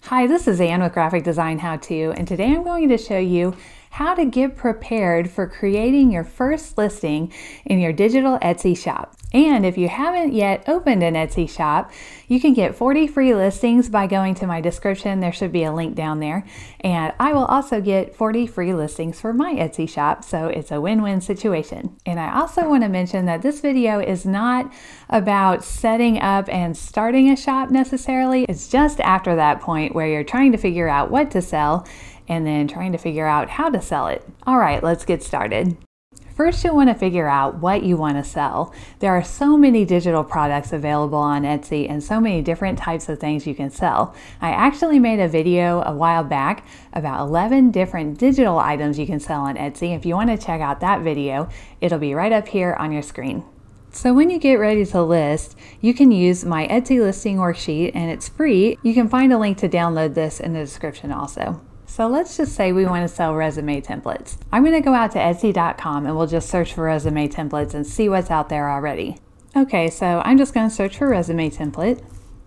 Hi, this is Ann with Graphic Design How To, and today I'm going to show you how to get prepared for creating your first listing in your digital Etsy shop. And if you haven't yet opened an Etsy shop, you can get 40 free listings by going to my description. There should be a link down there. And I will also get 40 free listings for my Etsy shop, so it's a win-win situation. And I also want to mention that this video is not about setting up and starting a shop necessarily. It's just after that point where you're trying to figure out what to sell and then trying to figure out how to sell it. All right, let's get started. First, you'll want to figure out what you want to sell. There are so many digital products available on Etsy and so many different types of things you can sell. I actually made a video a while back about 11 different digital items you can sell on Etsy. If you want to check out that video, it'll be right up here on your screen. So when you get ready to list, you can use my Etsy listing worksheet and it's free. You can find a link to download this in the description also. So let's just say we want to sell resume templates. I'm going to go out to Etsy.com and we'll just search for resume templates and see what's out there already. Okay, so I'm just going to search for resume template.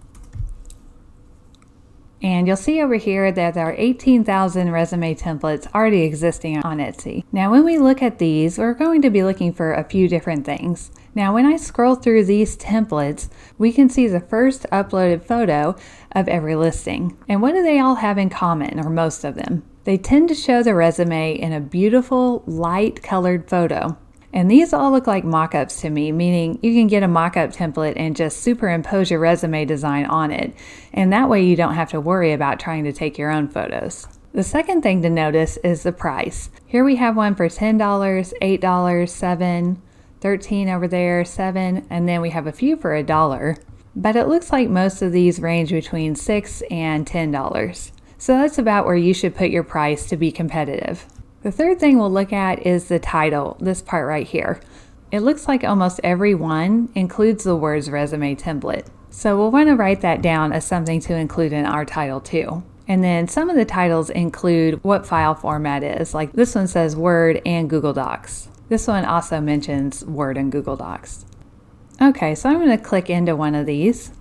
And you'll see over here that there are 18,000 resume templates already existing on Etsy. Now when we look at these, we're going to be looking for a few different things. Now when I scroll through these templates, we can see the first uploaded photo of every listing. And what do they all have in common, or most of them? They tend to show the resume in a beautiful light colored photo. And these all look like mock-ups to me, meaning you can get a mock-up template and just superimpose your resume design on it. And that way you don't have to worry about trying to take your own photos. The second thing to notice is the price. Here we have one for $10, $8, $7, $13 over there, $7, and then we have a few for $1. But it looks like most of these range between $6 and $10. So that's about where you should put your price to be competitive. The third thing we'll look at is the title, this part right here. It looks like almost every one includes the words resume template. So we'll want to write that down as something to include in our title too. And then some of the titles include what file format is, like this one says Word and Google Docs. This one also mentions Word and Google Docs. Okay, so I'm going to click into one of these.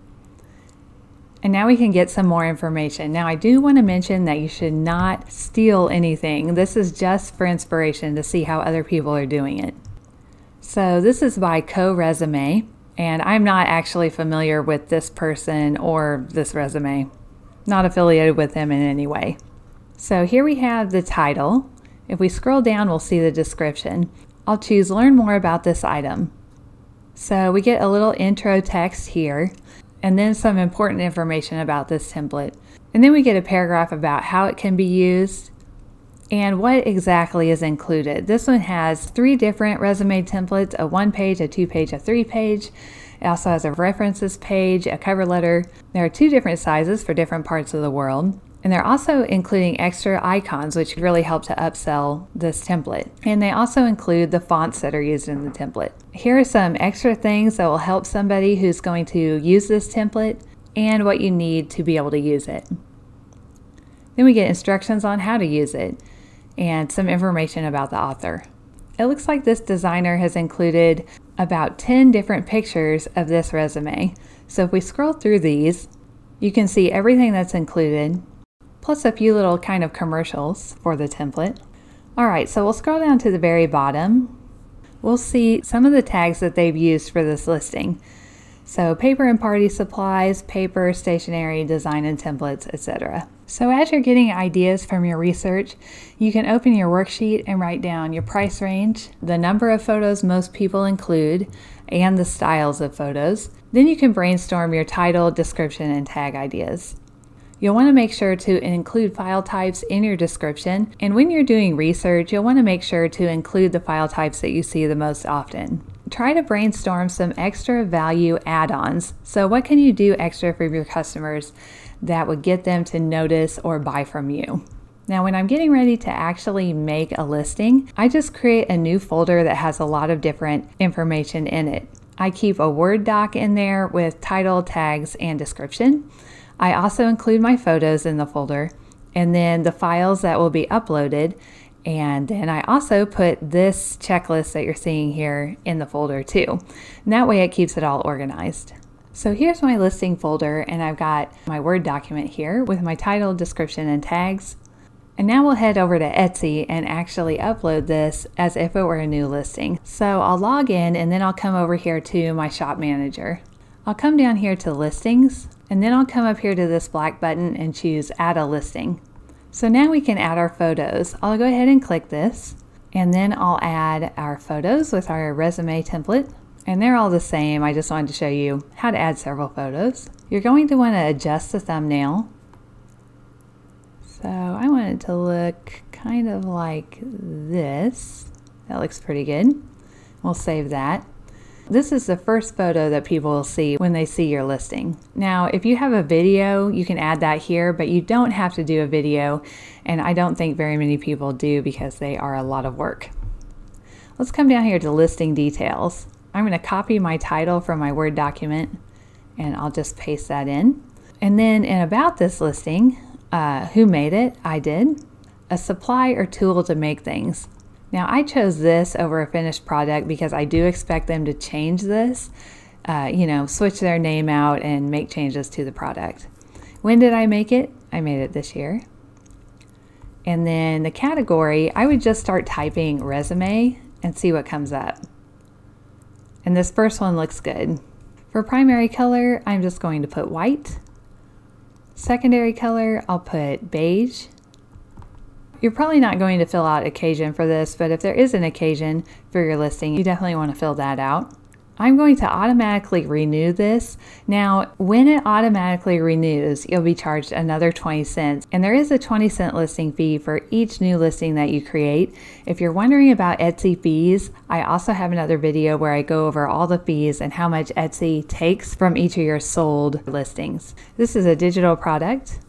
And now we can get some more information. Now I do want to mention that you should not steal anything. This is just for inspiration to see how other people are doing it. So this is by Co-Resume, and I'm not actually familiar with this person or this resume. Not affiliated with them in any way. So here we have the title. If we scroll down, we'll see the description. I'll choose Learn More About This Item. So we get a little intro text here, and then some important information about this template. And then we get a paragraph about how it can be used and what exactly is included. This one has 3 different resume templates, a 1-page, a 2-page, a 3-page. It also has a references page, a cover letter. There are 2 different sizes for different parts of the world. And they're also including extra icons, which really help to upsell this template. And they also include the fonts that are used in the template. Here are some extra things that will help somebody who's going to use this template and what you need to be able to use it. Then we get instructions on how to use it and some information about the author. It looks like this designer has included about 10 different pictures of this resume. So if we scroll through these, you can see everything that's included, plus a few little kind of commercials for the template. All right, so we'll scroll down to the very bottom. We'll see some of the tags that they've used for this listing. So paper and party supplies, paper, stationery, design and templates, etc. So as you're getting ideas from your research, you can open your worksheet and write down your price range, the number of photos most people include, and the styles of photos. Then you can brainstorm your title, description, and tag ideas. You'll want to make sure to include file types in your description, and when you're doing research, you'll want to make sure to include the file types that you see the most often. Try to brainstorm some extra value add-ons. So what can you do extra for your customers that would get them to notice or buy from you? Now when I'm getting ready to actually make a listing, I just create a new folder that has a lot of different information in it. I keep a Word doc in there with title, tags, and description. I also include my photos in the folder and then the files that will be uploaded. And then I also put this checklist that you're seeing here in the folder too. And that way it keeps it all organized. So here's my listing folder, and I've got my Word document here with my title, description, and tags. And now we'll head over to Etsy and actually upload this as if it were a new listing. So I'll log in, and then I'll come over here to my shop manager. I'll come down here to listings, and then I'll come up here to this black button and choose add a listing. So now we can add our photos. I'll go ahead and click this, and then I'll add our photos with our resume template. And they're all the same. I just wanted to show you how to add several photos. You're going to want to adjust the thumbnail. So I want it to look kind of like this. That looks pretty good. We'll save that. This is the first photo that people will see when they see your listing. Now, if you have a video, you can add that here, but you don't have to do a video, and I don't think very many people do because they are a lot of work. Let's come down here to listing details. I'm going to copy my title from my Word document, and I'll just paste that in. And then in about this listing, who made it? I did. A supply or tool to make things. Now I chose this over a finished product because I do expect them to change this, switch their name out and make changes to the product. When did I make it? I made it this year. And then the category, I would just start typing resume and see what comes up. And this first one looks good. For primary color, I'm just going to put white. Secondary color, I'll put beige. You're probably not going to fill out occasion for this, but if there is an occasion for your listing, you definitely want to fill that out. I'm going to automatically renew this. Now, when it automatically renews, you'll be charged another 20 cents. And there is a 20-cent listing fee for each new listing that you create. If you're wondering about Etsy fees, I also have another video where I go over all the fees and how much Etsy takes from each of your sold listings. This is a digital product.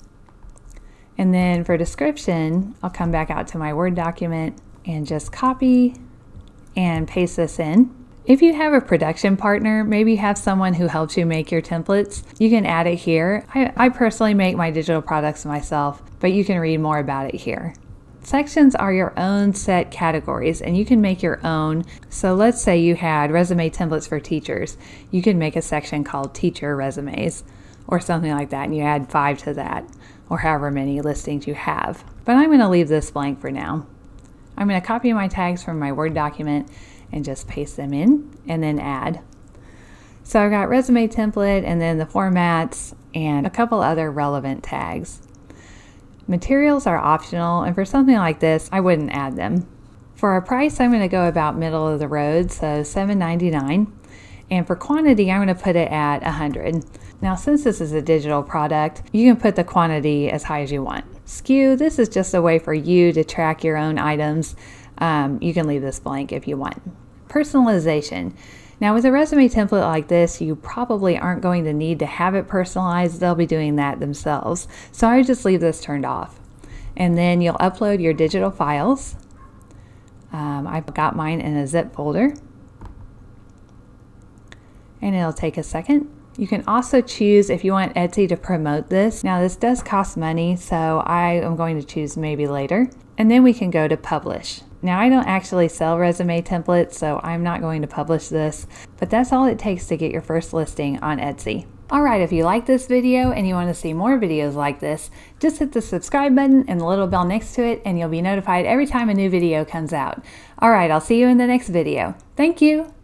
And then for description, I'll come back out to my Word document and just copy and paste this in. If you have a production partner, maybe you have someone who helps you make your templates, you can add it here. I personally make my digital products myself, but you can read more about it here. Sections are your own set categories, and you can make your own. So let's say you had resume templates for teachers. You can make a section called teacher resumes or something like that, and you add 5 to that, or however many listings you have. But I'm going to leave this blank for now. I'm going to copy my tags from my Word document and just paste them in and then add. So I've got resume template and then the formats and a couple other relevant tags. Materials are optional, and for something like this, I wouldn't add them. For our price, I'm going to go about middle of the road, so $7.99. And for quantity, I'm going to put it at 100. Now, since this is a digital product, you can put the quantity as high as you want. SKU, this is just a way for you to track your own items. You can leave this blank if you want. Personalization. Now, with a resume template like this, you probably aren't going to need to have it personalized. They'll be doing that themselves. So I would just leave this turned off. And then you'll upload your digital files. I've got mine in a zip folder. And it'll take a second. You can also choose if you want Etsy to promote this. Now, this does cost money, so I am going to choose maybe later. And then we can go to publish. Now, I don't actually sell resume templates, so I'm not going to publish this, but that's all it takes to get your first listing on Etsy. Alright, if you like this video and you want to see more videos like this, just hit the subscribe button and the little bell next to it, and you'll be notified every time a new video comes out. Alright, I'll see you in the next video. Thank you!